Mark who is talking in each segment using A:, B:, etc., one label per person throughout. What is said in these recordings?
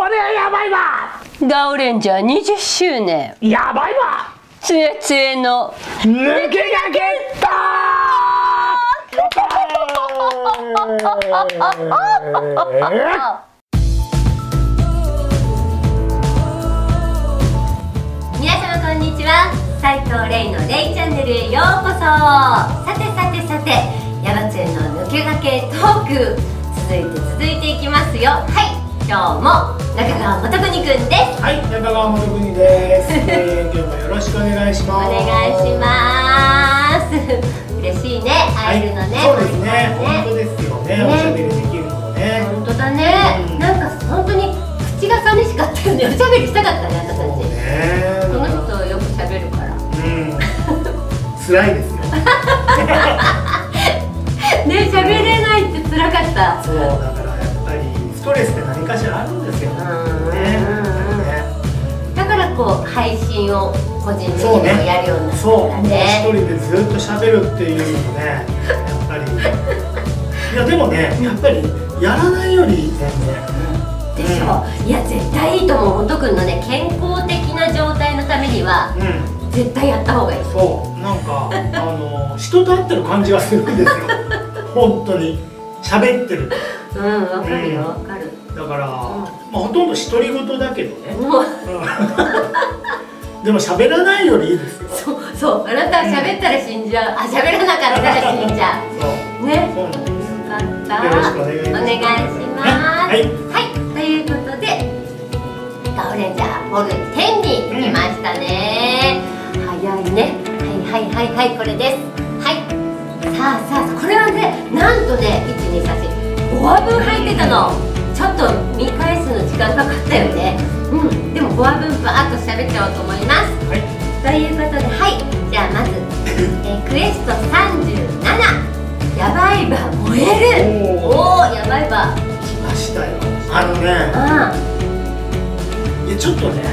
A: これやばいわ。
B: ガオレンジャー20周年
A: やばいわ。
B: つえつえの
A: 抜けがゲット
B: 皆様こんにちは。斉藤レイのレイチャンネルへようこそ。さてヤバつえの抜けがけトーク続いていきますよ。はい、今日も中川元邦くんです。
A: はい、中川元邦です。今日もよろしくお願いします。
B: お願いします。嬉しいね、会えるのね。
A: そうですね、本当ですよね。おしゃべりできるのもね。
B: 本当だね。なんか本当に口が寂しかったよね。おしゃべりしたかったね、私たち。この人よくしゃべるから。
A: 辛いですよ。
B: ね、喋れないって辛かった。
A: そうだからやっぱりストレスって何かしらあるんですよ。
B: だからこう配信を個人的にもやるようになったからね。
A: そう、一人でずっと喋るっていうのね、やっぱり。いやでもね、やっぱりやらないより全然。
B: でしょ。いや絶対いいと思う。元くんのね、健康的な状態のためには絶対やった方がいい。
A: そう、なんか人と会ってる感じがするんですよ。本当に喋ってる。
B: わかるよ、わかる。
A: だから、ほとんど独り言だけどね。でも喋らないよりいいですよ。
B: そう、あなたは喋ったら死んじゃう。喋らなかったら死んじゃう。ね。
A: そうなんです。
B: よかった。
A: よろしくお願いします。
B: お願いします。はい、ということでガオレンジャーボル10に来ましたね。早いね。はい、これです。はい。さあ、これはね、なんとね、1、2、3、4、5話分入ってたの。ちょっと見返すの時間かかったよね。でも5話分バーッと喋っちゃおうと思います。
A: はい。
B: ということで、はい、じゃあまずクエスト37、ヤバいば燃える。ヤバいば
A: 来ましたよ。いやちょっとね、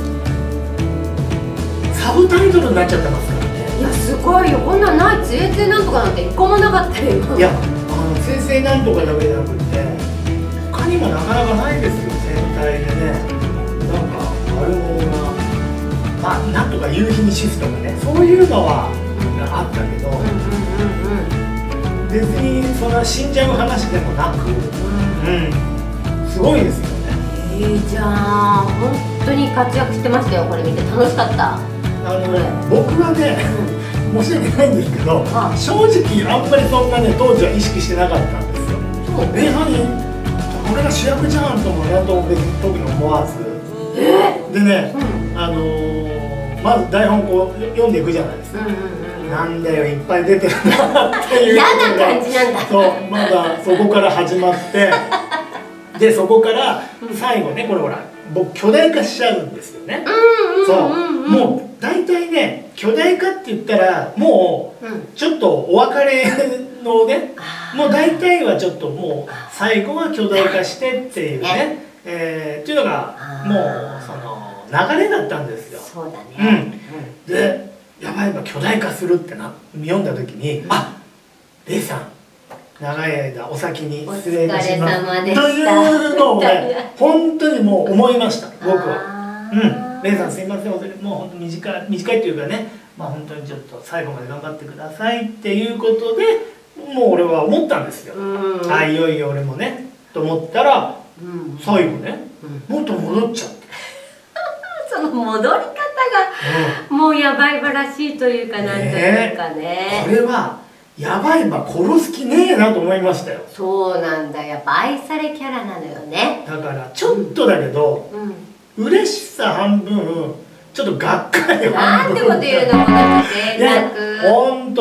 A: サブタイトルになっちゃってますからね。
B: いやすごいよ。こんなんない。つえつえなんとかなんて一個もなかったよ。
A: いやつえつえなんとかだけじゃなくて、他にもなかなかないですよ。全体でね、なんかあるものがなんとか夕日にシフトがね、そういうのはあったけど、別にそんな死んじゃう話でもなく、すごいですよね。
B: いいじゃん。本当に活躍してましたよ。これ見て楽しかった。
A: 僕はね、申し訳ないんですけど、正直あんまりそんなね当時は意識してなかったんですよ。これが主役じゃんともなんとも特に思わず、でね、まず台本こう読んでいくじゃないですか。なんだよ、いっぱい出てるなっていう
B: 嫌な感じなんだ。
A: そう、まだそこから始まってでそこから最後ね、これほら僕巨大化しちゃうんですよね。そうもう大体ね、巨大化って言ったらもうちょっとお別れのね、もう大体はちょっともう最後は巨大化してっていうね、っていうのがもうその流れだったんですよ。
B: そうだね。
A: でやばいば巨大化するって読んだ時に、レイさん長い間お先に失礼いたしますというのをね、本当にもう思いました、僕は。レイさんすいません、もう本当短いっていうかね、本当にちょっと最後まで頑張ってくださいっていうことで、もう俺は思ったんですよ。いよいよ俺もねと思ったら、最後ねもっと戻っちゃって、
B: その戻り方がもうやばいばらしいというか、なんというかね。こ
A: れはやばいば殺す気ねえなと思いましたよ。
B: そうなんだ、やっぱ愛されキャラなのよね。
A: だからちょっとだけど嬉しさ半分、ちょっとがっかり半分。
B: なんてこと言うの、この人贅沢。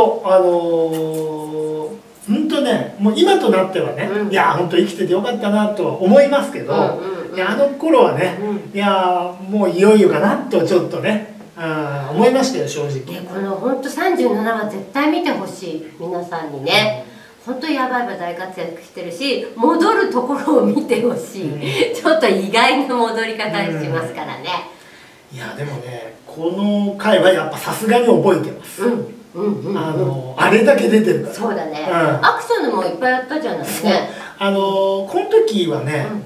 A: 本当ね、もう今となってはね、いや本当生きててよかったなとは思いますけど、あの頃はね、いやもういよいよかなとちょっとね思いましたよ、正直。
B: この本当37は絶対見てほしい、皆さんにね。本当にやばいば大活躍してるし、戻るところを見てほしい。ちょっと意外な戻り方しますからね。
A: いやでもね、この回はやっぱさすがに覚えてます。あれだけ出てるから。
B: そうだね。アクションでもいっぱいやったじゃないね。
A: この時はね、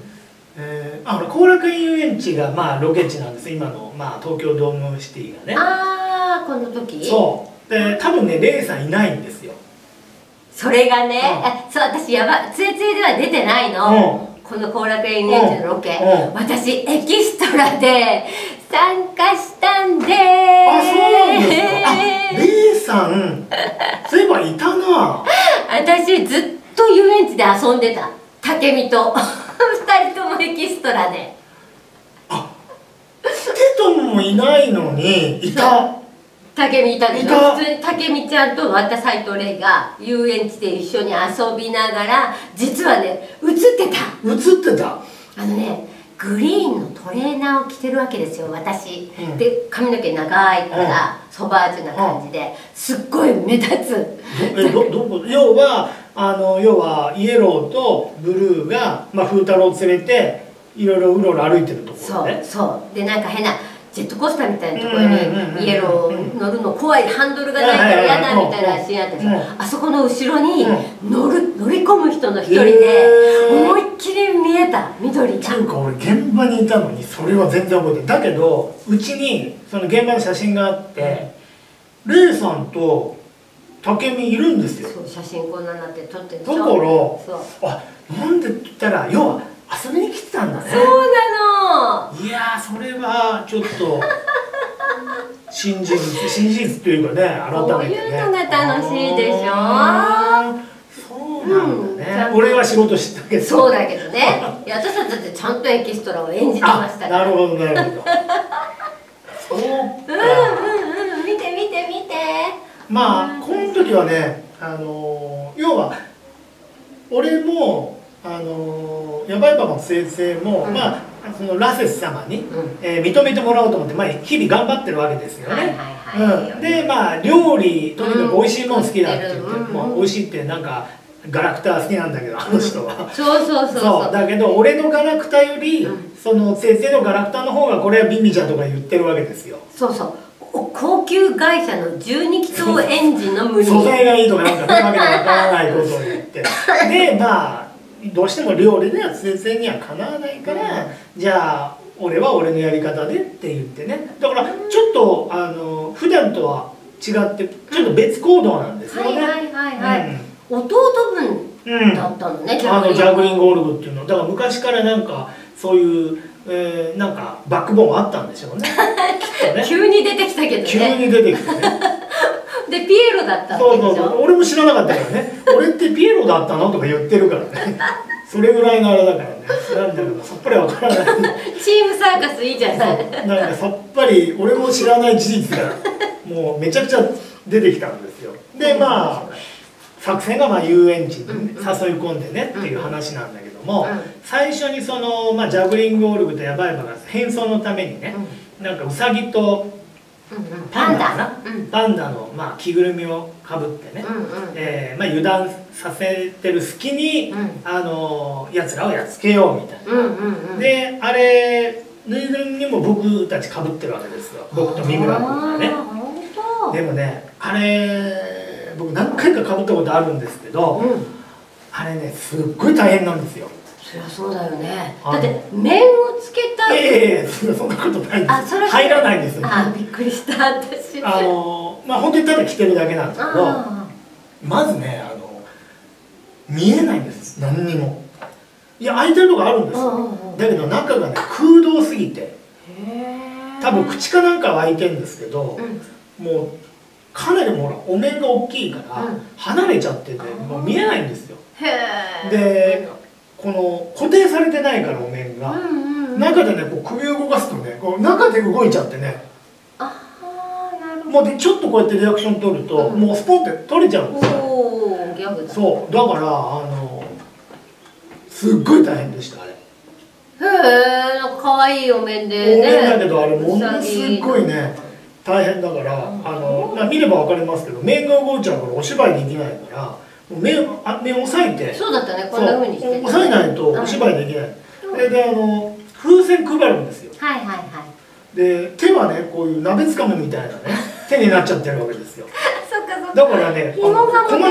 A: 後楽園遊園地がまあロケ地なんです。今のまあ東京ドームシティがね。
B: ああ、この時。
A: そうで、多分ねレイさんいないんですよ。
B: それがね、そう、私やば、つえつえでは出てないの。この後楽園遊園地のロケ、私エキストラで参加したんで。
A: あ、そうなんですか。レイさん、そういえばいたな。
B: 私ずっと遊園地で遊んでた。武美と二人ともエキストラで。
A: テトもいないのにいた。
B: 武美いたでしょ。普通に武美ちゃんと斎藤玲が遊園地で一緒に遊びながら、実はね映ってた。グリーンのトレーナーを着てるわけですよ、私。で髪の毛長いからソバージュな感じですっごい目立つ。
A: 要はイエローとブルーが、まあ、風太郎を連れていろいろうろうろ歩いてるところね。そうで、なんか変なジェットコースターみたいなところにイエロー乗るの怖い、ハンドルがないから嫌だみたいなシーンあったんですよ。あそこの後ろに乗り込む人の一人で思いっきり見えた、緑が。 っていうか俺現場にいたのにそれは全然覚えてない。だけどうちにその現場の写真があって、レイさんと武美いるんですよ。
B: そう、写真こんなになって撮ってる
A: でしょ。だからなんでって言ったら、要は遊びに来てたんだね。
B: そうなの。
A: いやそれはちょっと真実というかね、改めてね。
B: こういうのが楽しいでしょ。
A: そうなんだね。俺は仕事してたけど。
B: そうだけどね。私たちだってちゃんとエキストラを演じてましたから。
A: なるほどなるほど。そうか。
B: 見て。
A: まあこの時はね、要は俺もヤバいパパの先生も、まあそのラセス様に認めてもらおうと思って、まあ日々頑張ってるわけですよね。でまあ料理とにかく美味しいもの好きだって言って、もう美味しいってなんかガラクタ好きなんだけど、あの人は。そうだけど俺のガラクタよりその先生のガラクタの方がこれはビンビちゃんとか言ってるわけですよ。
B: そうそう。高級会社の12気筒エンジンの無理。
A: 素材がいいとかなんかわけのわからないことを言って。でまあどうしても料理では先生にはかなわないから、じゃあ俺は俺のやり方でって言ってね。だからちょっと普段とは違ってちょっと別行動なんですよね。弟分だったのね、ジャグリングゴルフっていうのだから昔からなんかそういう、なんかバックボーンあったんでしょうね。きっとね。
B: 急に出てきたけどね。
A: 急に出てきてね。
B: でピエロだったわけでしょ。
A: 俺も知らなかったからね。俺ってピエロだったのとか言ってるからね。それぐらいのあれだからね。なんだけどさっぱりわからない。
B: チームサーカスいいじゃない。
A: なんかさっぱり俺も知らない事実がもうめちゃくちゃ出てきたんですよ。でまあ作戦がまあ遊園地に誘い込んでねっていう話なんだけども、最初にそのまあジャグリングゴルフとヤバいバが変装のためにね、なんかウサギとパンダかな、パンダのまあ着ぐるみをかぶってね、まあ油断させてる隙にやつらをやっつけようみたいな。であれぬいぐるみにも僕たちかぶってるわけですよ、僕と三村君がね。でもねあれ僕何回かかぶったことあるんですけど、あれねすっごい大変なんですよ。
B: そりゃそうだよね。だって面をつけたい。
A: そんなことないです。入らないんですよ。
B: びっくりした私。
A: まあ本当にただ着てるだけなんですけど、まずね見えないんです、何にも。いや開いてるとこあるんですよ。だけど中がね空洞すぎて、多分口かなんかは開いてるんですけど、もうかなりもうお面が大きいから離れちゃっててもう見えないんですよ。でこの固定されてないからお面が中でねこう首を動かすとねこう中で動いちゃってね、もうでちょっとこうやってリアクション取るともうスポンって取れちゃうんですよ。そうだからすっごい大変でしたあれ。
B: へえ、なんか可愛いお面でね。
A: お面だけどあれものすごいね大変だから見れば分かりますけど面が動いちゃうからお芝居できないから目を押さえて、
B: そうだったね、こんな風にして
A: 押さえないとお芝居できない。で風船配るんですよ。で手はねこういう鍋つかむみたいなね手になっちゃってるわけですよ。だからね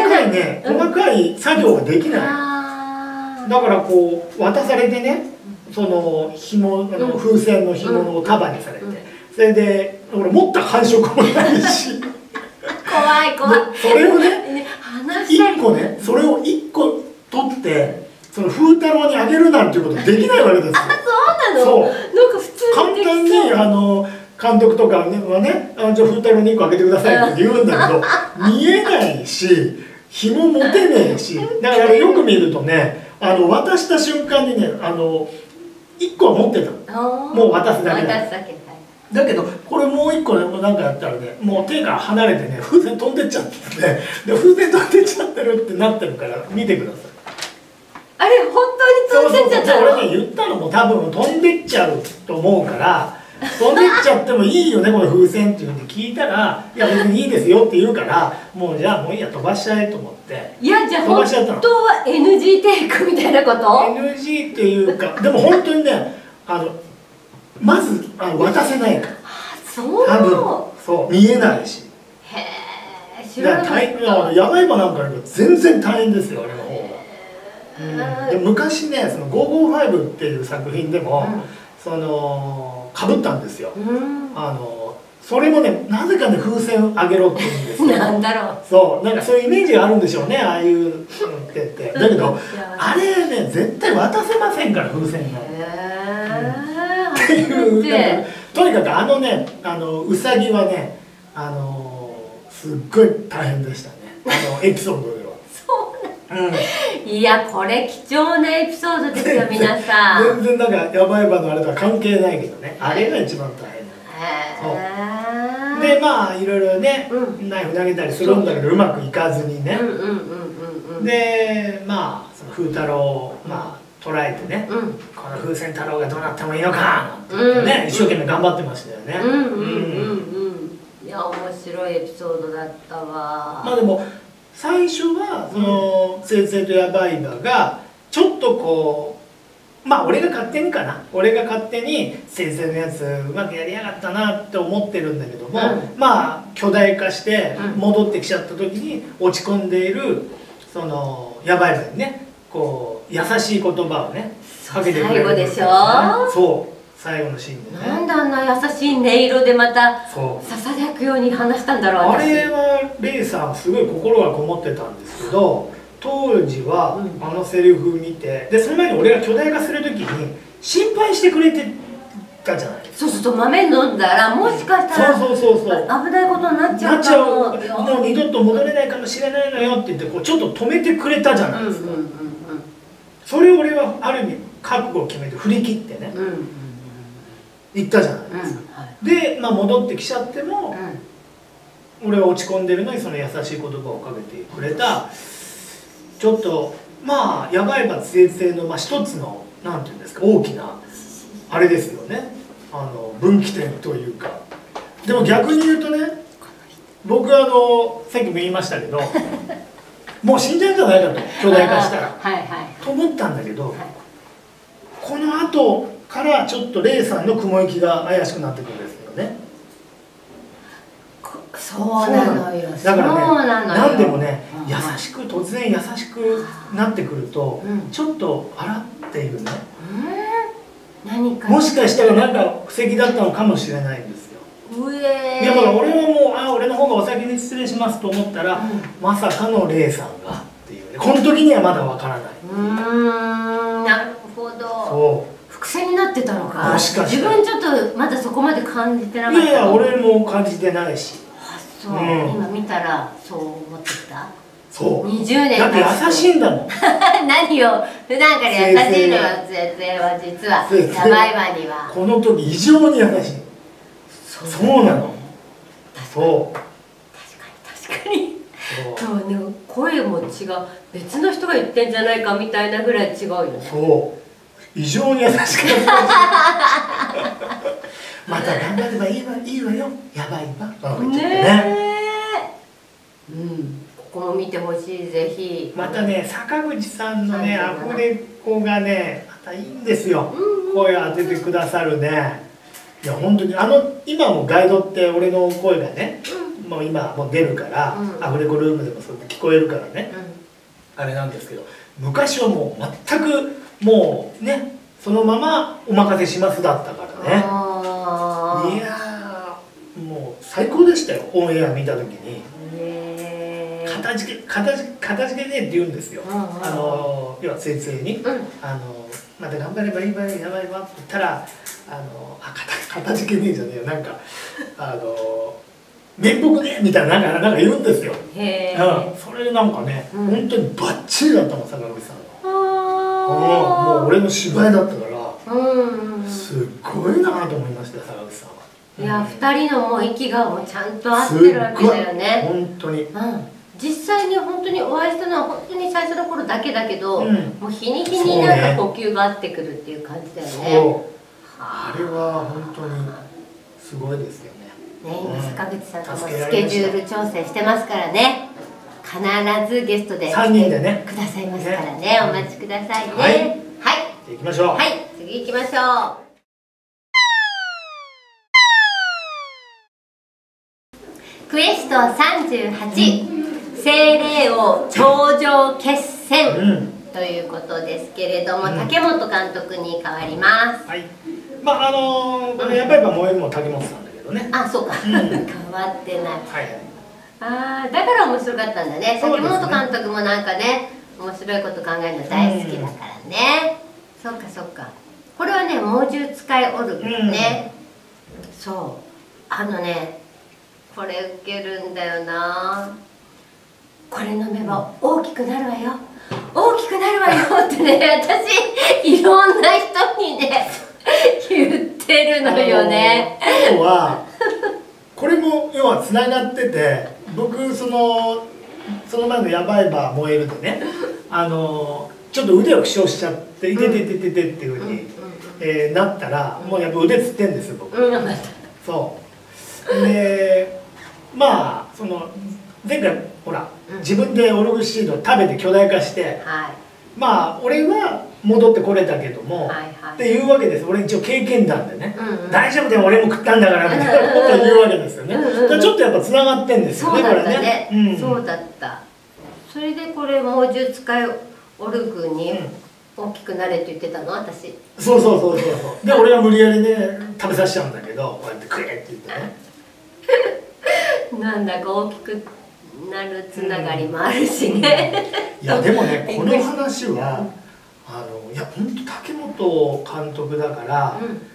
A: 細かい作業ができない。だからこう渡されてねその紐風船の紐の束にされて、それで俺持った感触もないし
B: 怖い怖い。
A: それをね1個ね、それを1個取ってその風太郎にあげるなんていうことできないわけですよ。
B: そうなの。そう。なんか普通に
A: 簡単に監督とかはね、じゃあ風太郎に1個あげてくださいって言うんだけど見えないし紐持てねえし、だからよく見るとね渡した瞬間にね1個は持ってた、もう渡すだけだ。だけどこれもう1個ねなんかやったらねもう手が離れてね風船飛んでっちゃってね、で風船飛んでっちゃってるってなってるから見てください。
B: あれ本当に飛んでっちゃったの？
A: 俺ね言ったのも多分飛んでっちゃうと思うから飛んでっちゃってもいいよねこの風船って言って聞いたら「いや別にいいですよ」って言うからもうじゃあもういいや飛ばしちゃえと思って。
B: いやじゃあ本当は NG テイクみたいなこと？
A: NG っていうかでも本当にねまず渡せないから。
B: そう
A: 多分そう見えないし。
B: へえ知らなかった。
A: やばい場なんかより全然大変ですよ俺の方が。で昔ねその555っていう作品でもかぶったんですよ。それもねなぜかね風船あげろって言うんですよ。
B: なんだろう。
A: そうなんかそういうイメージがあるんでしょうねああいうのってだけどあれね絶対渡せませんから風船が。っていうなんかとにかくうさぎはねすっごい大変でしたねエピソードでは。
B: そうなん、いやこれ貴重なエピソードですよ皆さん。
A: 全然なんかヤバい場のあれとは関係ないけどねあれが一番大変でまあいろいろねナイフ投げたりするんだけどうまくいかずにねでまあその風太郎を捉えてね、この風船太郎がどうなってもいいのかなんて言ってね、一生懸命頑張ってましたよね。
B: いや面白いエピソードだったわ。
A: まあでも最初はその先生とヤバい場がちょっとこうまあ俺が勝手に先生のやつうまくやりやがったなって思ってるんだけども、まあ巨大化して戻ってきちゃった時に落ち込んでいるそのヤバい場にねこう優しい言葉をねかけてくれる、
B: 最後でしょ。
A: そう最後のシーンでね。
B: なんであんな優しい音色でまたささやくように話したんだろう。
A: あれはレイさんすごい心がこもってたんですけど当時はあのセリフ見てでその前に俺が巨大化する時に心配してくれてたじゃない。
B: そう豆飲んだらもしかしたら
A: そう
B: 危ないことになっちゃうかも、
A: もう二度と戻れないかもしれないのよって言ってこうちょっと止めてくれたじゃないですか。それを俺はある意味覚悟を決めて振り切ってね言ったじゃないですか。でまあ戻ってきちゃっても俺は落ち込んでるのにその優しい言葉をかけてくれたちょっとまあヤバい場先生の一つのなんていうんですか大きなあれですよね分岐点というか。でも逆に言うとね僕さっきも言いましたけどもう死んじゃうんじゃないかと巨大化したらと思ったんだけどこの後からちょっとレイさんの雲行きが怪しくなってくるんですよね。
B: そうなのよ。
A: だからね何でもね優しく突然優しくなってくるとちょっとあらっていうねもしかしたらなんか布石だったのかもしれないんですよ。いやだから俺はもう俺の方がお先に失礼しますと思ったらまさかのレイさんがっていうねこの時にはまだわからない。
B: なるほど。そう伏線になってたのか。もしかして自分ちょっとまだそこまで感じてなかった。
A: いや俺も感じてないし。
B: そう、今見たらそう思ってた。
A: そう
B: 20年
A: だって優しいんだもん
B: 何を普段から優しいのよ先生は実はヤバい場には
A: この時異常に優しい。そうなの。そう
B: 確かに声も違う別の人が言ってんじゃないかみたいなぐらい違うよね。
A: そう異常に優しかったまた頑張ればいいわよやばいわね。
B: ここも見てほしいぜひ。
A: またね坂口さんのねアフレコがねまたいいんですよ。声を当ててくださるね。いや本当に今もガイドって俺の声がねもう今もう出るからアフレコルームでもそうやって聞こえるからねあれなんですけど昔はもう全くもうねそのままお任せしますだったからね。
B: あ
A: いやーもう最高でしたよ、オンエア見た時に。かたじけねえって言うんですよ。要は先生に、また頑張ればいいわよ、やばいわって言ったら、かたじけねえじゃねえよ、なんか面目ねえみたいななんか言うんですよ。それなんかね、本当にバッチリだったの、坂口さんは。もう俺の芝居だったから、すっごいなと思いました、坂口さんは。
B: いや、2人のもう息がもうちゃんと合ってるわけだよね。
A: 本当に。
B: 実際に本当にお会いしたのは本当に最初の頃だけだけど、もう日に日になんか呼吸が合ってくるっていう感じだよね。
A: あれは本当にすごいですよね。
B: 今坂口さんともスケジュール調整してますからね。必ずゲストで
A: 3人でね
B: くださいますからね。お待ちくださいね。はい。
A: 行きましょう。
B: はい、次行きましょう。クエスト38、精霊王頂上決戦ということですけれども、竹本監督に変わります。
A: はい。まあこれやっぱり燃えるも竹本さんだけどね。
B: あ、そうか。変わってない。ああ、だから面白かったんだね。竹本監督もなんかね、面白いこと考えるの大好きだからね。そっかそっか。これはね、猛獣使いオルグね。そう。これウケるんだよな。これ飲めば大きくなるわよ、大きくなるわよってね、私いろんな人にね言ってるのよね。
A: 要はこれも要はつながってて、僕その前の「やばいば燃える」でね、ちょっと腕を負傷しちゃって「いててててて」っていうふうになったら、もうやっぱ腕つってんですよ僕。そうで、まあ前回ほら自分でオルグシードを食べて巨大化して、まあ俺は戻ってこれたけどもっていうわけです。俺一応経験談でね、大丈夫だよ俺も食ったんだからみたいなことを言うわけですよね。ちょっとやっぱつながってんですよね、これね。
B: そうだった。それでこれ猛獣使いオルグに大きくなれって言ってたの、私。
A: そうで俺は無理やりね食べさせちゃうんだけど、こうやって食えって言ってね。
B: なんだか大きくなるつながりもあるしね。
A: いやでもね、この話はいや本当竹本監督だから、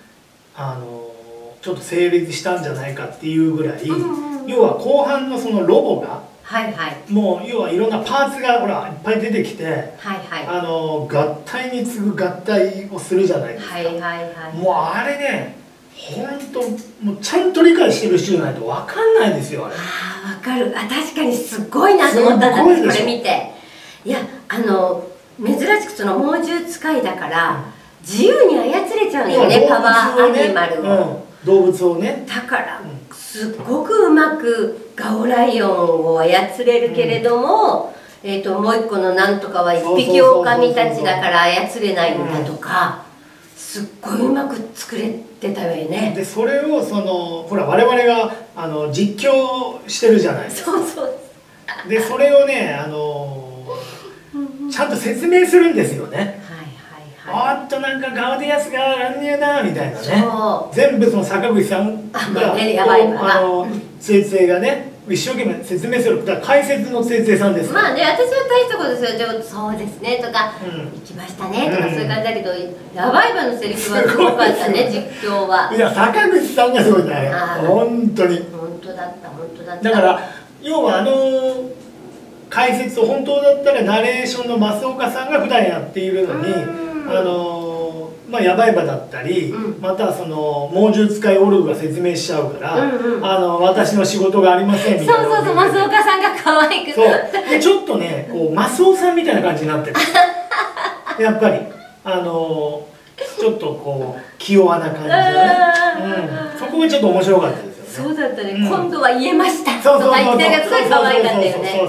A: ちょっと成立したんじゃないかっていうぐらい、要は後半のそのロボがもう要はいろんなパーツがほらいっぱい出てきて、合体に次ぐ合体をするじゃないですか。もうあれね、本当もうちゃんと理解してる人じゃないと分かんないですよ、あれ。
B: 分かる。確かにすごいなと思ったんだ、これ見て。いや珍しくその猛獣使いだから自由に操れちゃうのよね、パワーアニマルを、
A: 動物をね。
B: だからすっごくうまくガオライオンを操れるけれども、もう一個のなんとかは一匹狼たちだから操れないんだとか、すっごいうまく作れてたよね。
A: でそれをほら我々が実況してるじゃないですか。でそれをねちゃんと説明するんですよね。おっとなんかガウディアスが乱入だみたいなね。全部その坂口さんが先生がね一生懸命説明する。だから解説の先生さんです。
B: まあね、私は大したことですよ。そうですねとか行きましたねとかそういう感じだけど、やばい場のセリフはすごかったね、実況は。
A: いや坂口さんがすごいね、本当に。
B: 本当だった本当だった。
A: だから要は解説を本当だったらナレーションの増岡さんが普段やっているのに、まあやばい場だったり、またその猛獣使いオルグが説明しちゃうから、私の仕事がありませんみたいな。
B: そう増岡さんが可愛く。
A: そうでちょっとねこう増尾さんみたいな感じになってるやっぱりちょっとこう気弱な感じだね。そこがちょっと面白かったですよね。
B: そうだったね。今度は言えましたとか言ってたがすごい可愛かったよね。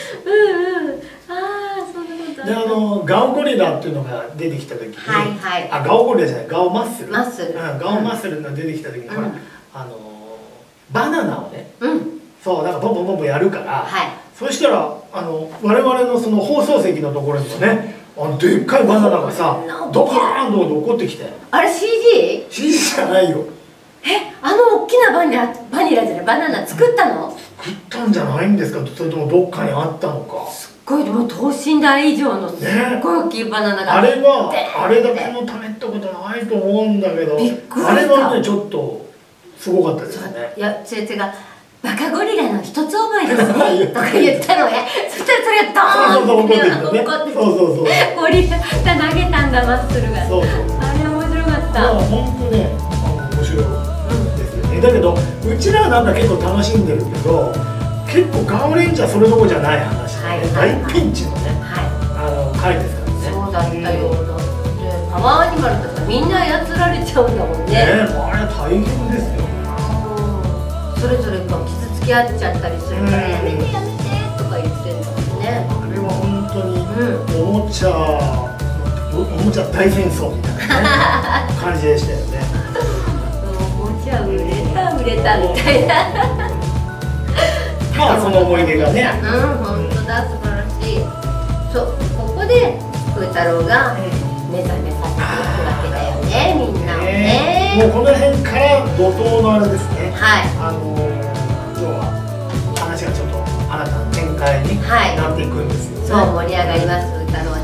A: でガオゴリラっていうのが出てきた時に、ガオゴリラじゃない、ガオマッスル、ガオマッスルが出てきた時に、ほらバナナをね、そうなんかボンボンボンボンやるから、そしたら我々のその放送席のところにもねでっかいバナナがさドカーンと落っこってきて、
B: あれ CG？
A: CG じゃないよ。
B: 大きなバニラじゃない、バナナ作ったの？
A: 作ったんじゃないんですか、それともどっかにあったのか。
B: すっごい、もう等身大以上のすっごい大きいバナナが、
A: あれだけのためってことないと思うんだけど、
B: びっくりした。
A: あれはねちょっとすごかったですね。
B: いや、違う、バカゴリラの一つ覚えですねとか言ったのね。そしたらそれがドーンって落っこってきて、ゴリラが投げたんだ、マッスルが。あれ面白かった。
A: 本当ね、面白いですよね。だけどうちらはなんか結構楽しんでるけど、結構ガオレンジャーそれどころじゃない話で、大ピンチのね回ですからね。
B: そうだったよ。パワーアニマルとかみんな操られちゃうんだもんね。
A: あれ大変ですよ。
B: それぞれが傷つき合っちゃったりするから、やめてとか言ってんだもんね。
A: あれは本当におもちゃ大戦争みたいな感じでしたよね。
B: おもちゃ売れたみたいな。
A: その思い出がね。
B: 本当だ、素晴らしい。そう、ここで風太郎が目覚めさせていくわけだよね、みんなをね。
A: もうこの辺から怒涛のあれですね。要は話がちょっと新たな展開になっていくんですよね。
B: そう、盛り上がります、風太郎